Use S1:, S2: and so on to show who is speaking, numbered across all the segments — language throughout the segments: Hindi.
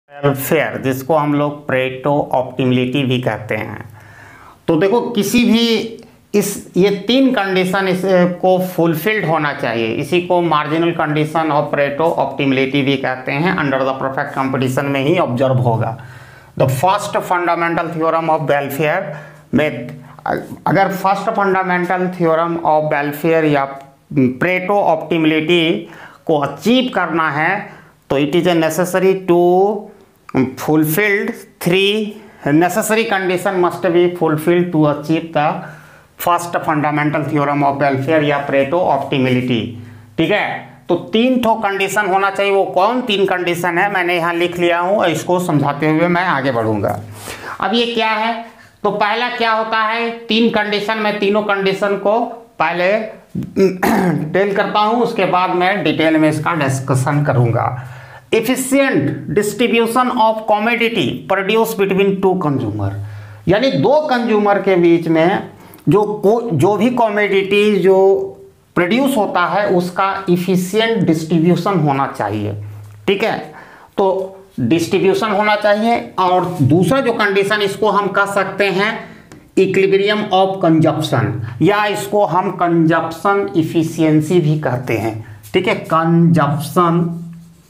S1: वेलफेयर, जिसको हम लोग प्रेटो ऑप्टिमिलिटी भी कहते हैं। तो देखो किसी भी ये तीन कंडीशन इसको फुलफिल्ड होना चाहिए, इसी को marginal condition of Pareto optimality भी कहते हैं। अंडर द परफेक्ट कंपटीशन में ही ऑब्जर्व होगा। The first fundamental theorem of welfare में, अगर first fundamental theorem of welfare या प्रेटो ऑप्टिमिलिटी को अचीव करना है तो it is a necessary to fulfilled three necessary condition must be fulfilled to achieve the first fundamental theorem of welfare या प्रेटो ऑप्टिमिलिटी। ठीक है, तो तीन ठो कंडीशन होना चाहिए। वो कौन तीन कंडीशन है मैंने यहाँ लिख लिया हूँ, इसको समझाते हुए मैं आगे बढ़ूंगा। अब ये क्या है, तो पहला क्या होता है, तीन कंडीशन, मैं तीनों कंडीशन को पहले टेल करता हूँ, उसके बाद मैं डिटेल में इसका डिस्कशन करूंगा। Efficient distribution of commodity produce between two consumer, यानी दो कंज्यूमर के बीच में जो भी कमोडिटी जो प्रोड्यूस होता है उसका इफिशिएंट डिस्ट्रीब्यूशन होना चाहिए। ठीक है, तो डिस्ट्रीब्यूशन होना चाहिए। और दूसरा जो कंडीशन, इसको हम कह सकते हैं इक्विलिब्रियम ऑफ कंजप्शन, या इसको हम कंजप्शन इफिशियंसी भी कहते हैं। ठीक है, कंजप्शन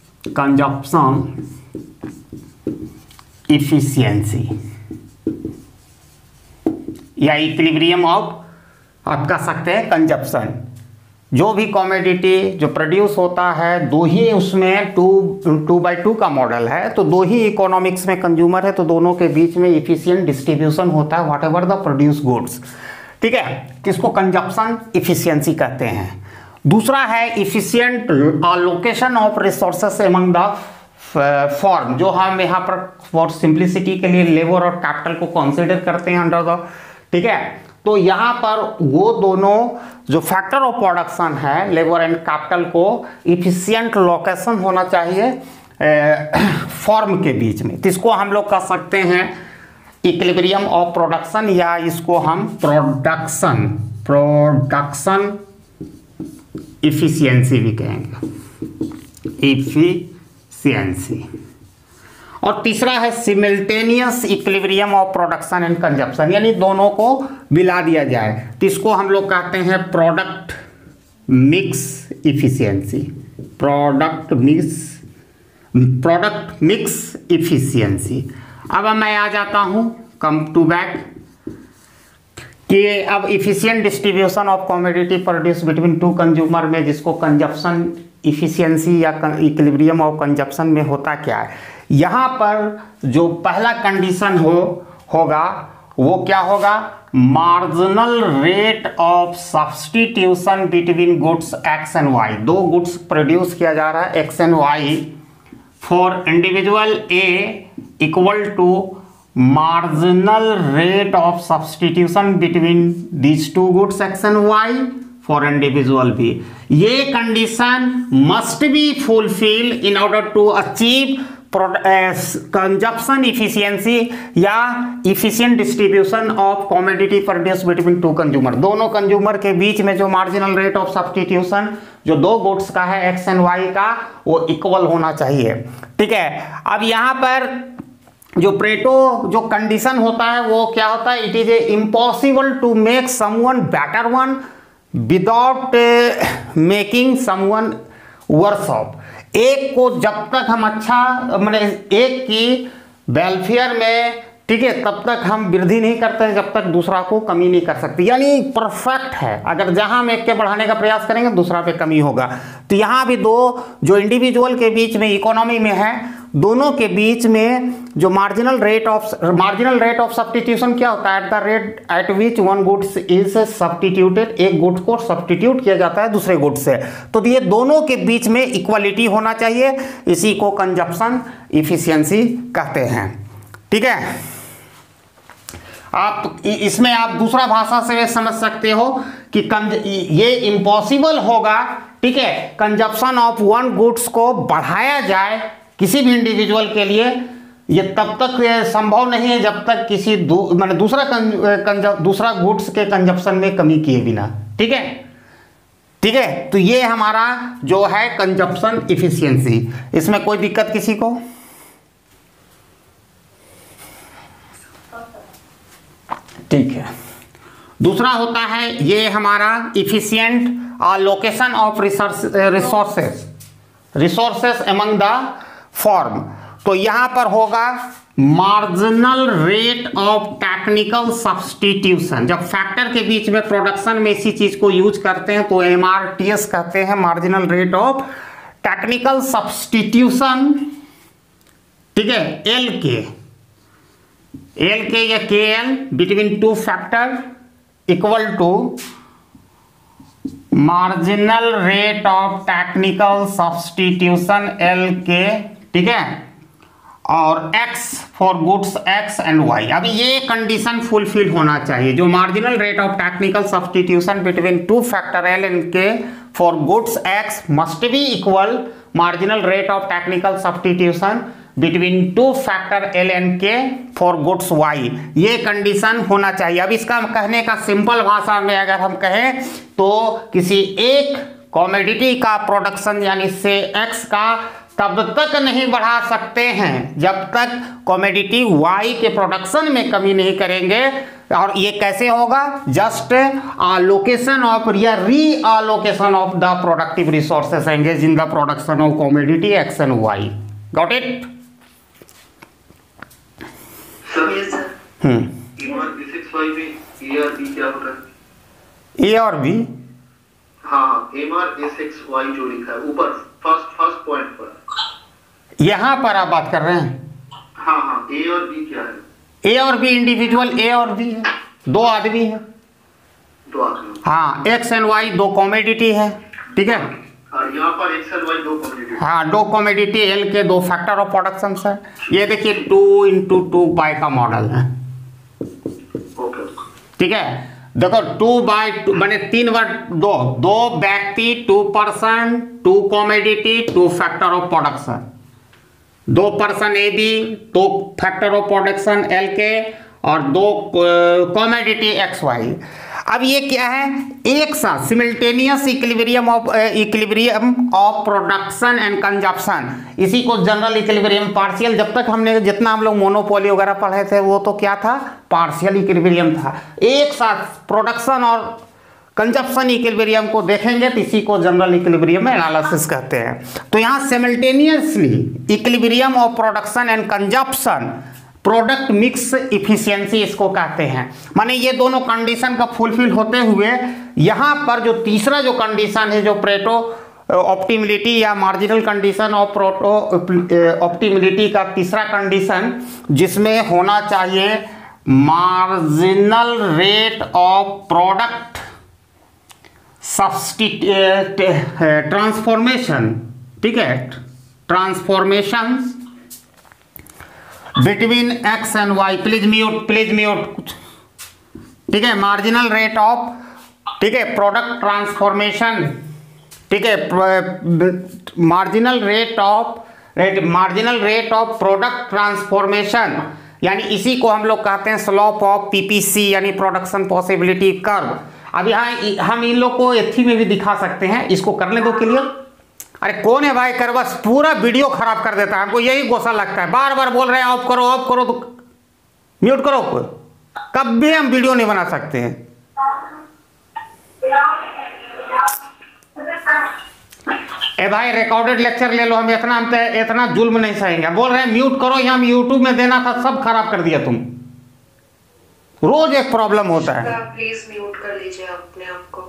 S1: इफिशियंसी या इक्विलिब्रियम ऑफ आप कह सकते हैं कंजप्शन। जो भी कमोडिटी जो प्रोड्यूस होता है, दो ही उसमें टू बाई टू का मॉडल है, तो दो ही इकोनॉमिक्स में कंज्यूमर है, तो दोनों के बीच में इफिशिएंट डिस्ट्रीब्यूशन होता है whatever the produce goods. ठीक है, किसको कंजप्शन इफिशियंसी कहते हैं। दूसरा है efficient allocation of resources among the form, जो हम यहाँ पर फॉर सिंप्लिसिटी के लिए लेबर और कैपिटल को कंसीडर करते हैं अंडर द। ठीक है, तो यहाँ पर वो दोनों जो फैक्टर ऑफ प्रोडक्शन है, लेबर एंड कैपिटल को इफिशिएंट लोकेशन होना चाहिए फॉर्म के बीच में, तो इसको हम लोग कह सकते हैं इक्विलिब्रियम ऑफ प्रोडक्शन, या इसको हम प्रोडक्शन इफिशियंसी भी कहेंगे, इफिशियंसी। और तीसरा है simultaneous equilibrium of production and consumption, यानी दोनों को मिला दिया जाए, तो इसको हम लोग कहते हैं product mix efficiency, product mix efficiency. अब मैं आ जाता हूं, कम टू बैक, कि अब efficient distribution of commodity produce between two consumer में, जिसको कंजप्शन इफिशियंसी या इक्विलिब्रियम ऑफ कंजप्शन में होता क्या है। यहाँ पर जो पहला कंडीशन होगा वो क्या होगा, marginal rate of substitution between goods X and Y. दो गुड्स प्रोड्यूस किया जा रहा है X and Y, for individual A equal to marginal rate of substitution between these two goods x and y for individual b। ये condition must be fulfilled in order to achieve consumption efficiency या efficient distribution of commodity produced between two consumer। दोनों कंज्यूमर के बीच में जो marginal rate of substitution जो दो गुड्स का है x and y का, वो इक्वल होना चाहिए। ठीक है, अब यहाँ पर जो प्रेटो जो कंडीशन होता है वो क्या होता है, it is a impossible to make someone better one without making someone worse off. एक को जब तक हम अच्छा, मतलब एक की वेलफेयर में, ठीक है, तब तक हम वृद्धि नहीं करते जब तक दूसरा को कमी नहीं कर सकते, यानी परफेक्ट है। अगर जहां हम एक के बढ़ाने का प्रयास करेंगे दूसरा पे कमी होगा। तो यहाँ भी दो जो इंडिविजुअल के बीच में इकोनॉमी में है, दोनों के बीच में जो मार्जिनल रेट ऑफ सब्स्टिट्यूशन क्या होता है, at the rate at which one goods is substituted, एक गुड को सब्स्टिट्यूट किया जाता है दूसरे गुड से, तो ये दोनों के बीच में इक्वालिटी होना चाहिए, इसी को कंजप्शन इफिशियंसी कहते हैं। ठीक है, आप इसमें आप दूसरा भाषा से समझ सकते हो कि ये इम्पॉसिबल होगा, ठीक है, कंजप्शन ऑफ वन गुड्स को बढ़ाया जाए किसी भी इंडिविजुअल के लिए, ये तब तक संभव नहीं है जब तक किसी दूसरा गुड्स के कंजप्शन में कमी किए बिना। ठीक है, ठीक है, तो ये हमारा जो है कंजप्शन इफिशियंसी। इसमें कोई दिक्कत किसी को? ठीक है। दूसरा होता है ये हमारा efficient location of resources among the form. तो यहां पर होगा marginal rate of technical substitution. जब फैक्टर के बीच में प्रोडक्शन में इसी चीज को यूज करते हैं तो MRTS कहते हैं, marginal rate of technical substitution. ठीक है, एल के या KL between two factor equal to marginal rate of technical substitution LK। ठीक है, और X for goods X and Y। अभी ये कंडीशन फुलफिल होना चाहिए, जो marginal rate of technical substitution between two factor L and K for goods X must be equal marginal rate of technical substitution between two factor L and K for goods Y। ये कंडीशन होना चाहिए। अब इसका कहने का सिंपल भाषा में अगर हम कहें तो किसी एक कॉमोडिटी का प्रोडक्शन यानी से X का तब तक नहीं बढ़ा सकते हैं जब तक कॉमोडिटी Y के प्रोडक्शन में कमी नहीं करेंगे। और ये कैसे होगा? जस्ट आलोकेशन ऑफ या reallocation of the productive resources engage in the production of commodity X and Y। Got it? A और बी,
S2: हाँ, MRSXY जो लिखा है ऊपर फर्स्ट पॉइंट पर,
S1: यहां पर आप बात कर रहे हैं।
S2: हाँ हाँ, ए और बी क्या है?
S1: ए और बी इंडिविजुअल ए और बी है, दो आदमी है।
S2: दो आदमी,
S1: हाँ, X एंड Y दो कॉमोडिटी है। ठीक है,
S2: और यहाँ पर X और Y दो कॉमोडिटी।
S1: हाँ, दो कॉमोडिटी L के दो फैक्टर ऑफ प्रोडक्शन है। ये देखिए 2x2 का मॉडल है। ठीक है, देखो 2x2 बने 3 बार दो व्यक्ति, 2 person, 2 commodity, 2 factor of production, 2 person A B, 2 factor of production L K और 2 कॉमोडिटी एक्स वाई। अब ये क्या है? एक साथ simultaneous equilibrium of production and consumption. इसी को जनरल इक्विलिब्रियम पार्शियल, जब तक हमने जितना हम लोग मोनोपोली वगैरह पढ़े थे वो तो क्या था? पार्शियल इक्विलिब्रियम था। एक साथ प्रोडक्शन और कंजप्शन इक्विलिब्रियम को देखेंगे तो इसी को जनरल इक्विलिब्रियम में एनालिसिस कहते हैं। तो यहाँ simultaneously equilibrium of production and consumption, product mix efficiency इसको कहते हैं। माने ये दोनों कंडीशन का फुलफिल होते हुए यहाँ पर जो तीसरा जो कंडीशन है, जो प्रेटो ऑप्टिमिलिटी या marginal condition of Pareto optimality का तीसरा कंडीशन, जिसमें होना चाहिए marginal rate of product transformation. ठीक है, transformation between X and Y। Please mute. ठीक है, मार्जिनल रेट ऑफ, ठीक है, प्रोडक्ट ट्रांसफॉर्मेशन। ठीक है, marginal rate of product transformation, यानी इसी को हम लोग कहते हैं स्लोप ऑफ PPC यानी प्रोडक्शन पॉसिबिलिटी कर्व। अब यहाँ हम इन लोग को एथी में भी दिखा सकते हैं, इसको करने दो क्लियर। अरे कौन है भाई कर, बस पूरा वीडियो खराब कर देता है। हमको यही गुस्सा लगता है, बार बार बोल रहे हैं ऑफ करो तो म्यूट करो। कब भी हम वीडियो नहीं बना सकते हैं। ए भाई रिकॉर्डेड लेक्चर ले लो, हम इतना जुल्म नहीं सहेंगे। बोल रहे हैं म्यूट करो, यहाँ यूट्यूब में देना था, सब खराब कर दिया तुम। रोज एक प्रॉब्लम होता है।
S3: प्लीज म्यूट कर लीजिए अपने आप को।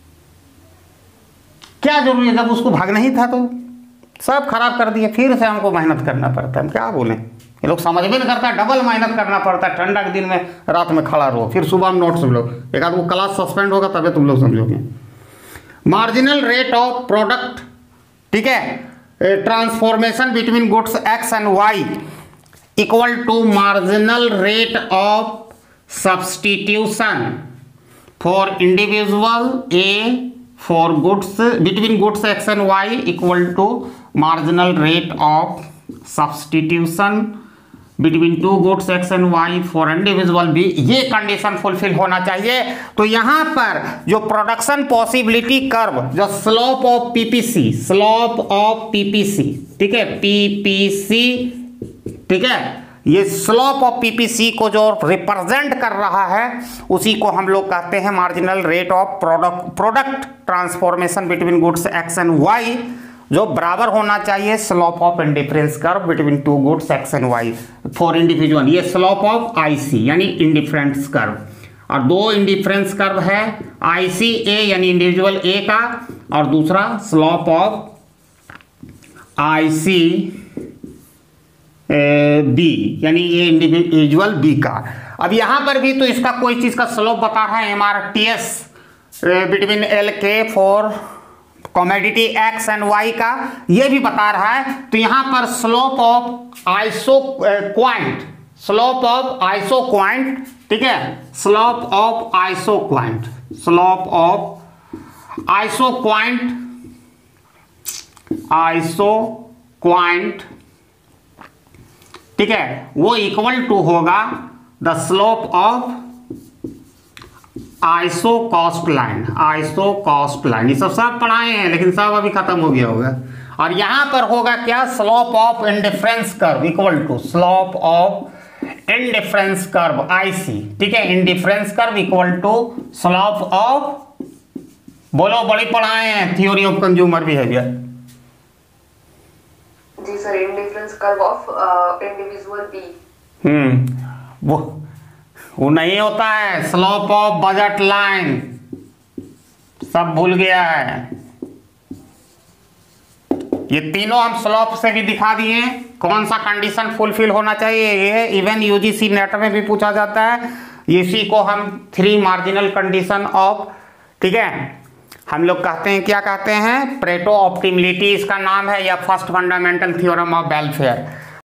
S1: क्या जरूरी है? जब उसको भागना ही था तो सब खराब कर दिए, फिर से हमको मेहनत करना पड़ता है। हम क्या बोलें, ये लोग समझ भी नहीं करता, डबल मेहनत करना पड़ता है। ठंडा के दिन में रात में खड़ा रहो, फिर सुबह में नोट्स लो। एक आध वो क्लास सस्पेंड होगा तभी तुम लोग समझोगे। मार्जिनल रेट ऑफ प्रोडक्ट, ठीक है, transformation between goods X and Y equal to marginal rate of substitution for individual A for goods between goods X and Y equal to marginal rate of substitution between two goods X and Y for individual B। ये कंडीशन फुलफिल होना चाहिए। तो यहाँ पर जो प्रोडक्शन पॉसिबिलिटी कर्व, जो स्लोप ऑफ PPC, ठीक है, PPC, ठीक है, ये स्लोप ऑफ पीपीसी को जो रिप्रेजेंट कर रहा है उसी को हम लोग कहते हैं marginal rate of product transformation between goods X and Y, जो बराबर होना चाहिए slope of indifference curve between two goods X and Y for individual. ये स्लोप ऑफ आईसी यानी इंडिफरेंस कर्व, और दो इंडिफरेंस कर्व है आईसी ए यानी इंडिविजुअल ए का, और दूसरा स्लोप ऑफ आईसी बी यानी ये इंडिविजुअल बी का। अब यहां पर भी तो इसका कोई चीज का स्लोप बता रहा है MRTS between L K for commodity X and Y का, ये भी बता रहा है। तो यहां पर slope of isoquant, slope of isoquant, ठीक है, slope of isoquant, slope of isoquant, isoquant, ठीक है, वो इक्वल टू होगा the slope of isocost line, isocost line. ये सब पढ़ाए हैं लेकिन सब अभी खत्म हो गया होगा। और यहां पर होगा क्या, slope of indifference curve equal to slope of indifference curve IC, ठीक है, indifference curve equal to slope of, बोलो बड़ी पढ़ाए हैं, थ्योरी ऑफ कंज्यूमर बिहेवियर।
S3: जी sir, indifference curve of individual B.
S1: वो नहीं होता है, स्लोप ऑफ बजट लाइन, सब भूल गया है। ये तीनों हम स्लोप से भी दिखा दिए, कौन सा कंडीशन फुलफिल होना चाहिए, ये इवन यूजीसी नेट में भी पूछा जाता है। इसी को हम 3 मार्जिनल कंडीशन ऑफ, ठीक है, हम लोग कहते हैं, क्या कहते हैं, प्रेटो ऑप्टिमिलिटी इसका नाम है, या first fundamental theorem of welfare.